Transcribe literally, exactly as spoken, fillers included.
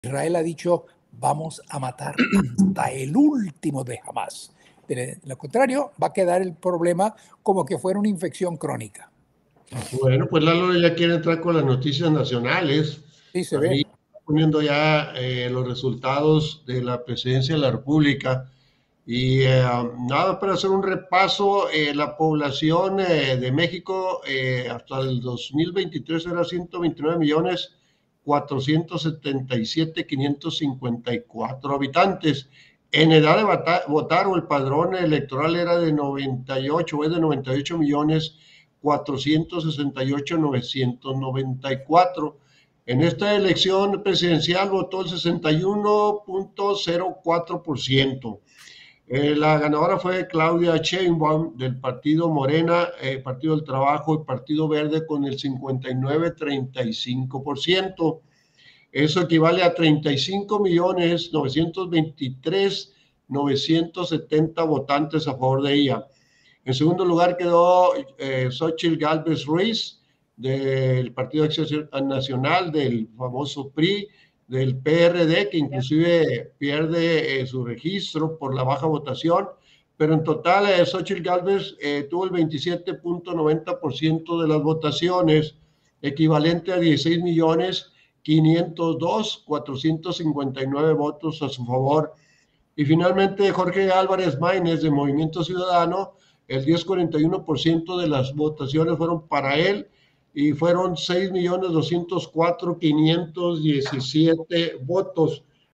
Israel ha dicho, vamos a matar hasta el último de Hamás. De lo contrario, va a quedar el problema como que fuera una infección crónica. Bueno, pues Lalo ya quiere entrar con las noticias nacionales. Sí, se Ahí ve. poniendo ya eh, los resultados de la presidencia de la República. Y eh, nada, para hacer un repaso, eh, la población eh, de México eh, hasta el dos mil veintitrés era ciento veintinueve millones cuatrocientos setenta y siete mil quinientos cincuenta y cuatro habitantes. En edad de votar, votar o el padrón electoral era de noventa y ocho, o es de noventa y ocho millones cuatrocientos sesenta y ocho mil novecientos noventa y cuatro. En esta elección presidencial votó el sesenta y uno punto cero cuatro por ciento. Eh, la ganadora fue Claudia Sheinbaum del partido Morena, eh, Partido del Trabajo y Partido Verde con el cincuenta y nueve punto treinta y cinco por ciento. Eso equivale a treinta y cinco millones novecientos veintitrés mil novecientos setenta votantes a favor de ella. En segundo lugar quedó eh, Xochitl Gálvez Ruiz del Partido de Acción Nacional, del famoso P R I, del P R D, que inclusive pierde eh, su registro por la baja votación, pero en total eh, Xochitl Gálvez eh, tuvo el veintisiete punto noventa por ciento de las votaciones, equivalente a dieciséis millones quinientos dos mil cuatrocientos cincuenta y nueve votos a su favor. Y finalmente Jorge Álvarez Maínez de Movimiento Ciudadano, el diez coma cuarenta y uno por ciento de las votaciones fueron para él y fueron seis millones doscientos cuatro mil quinientos diecisiete votos.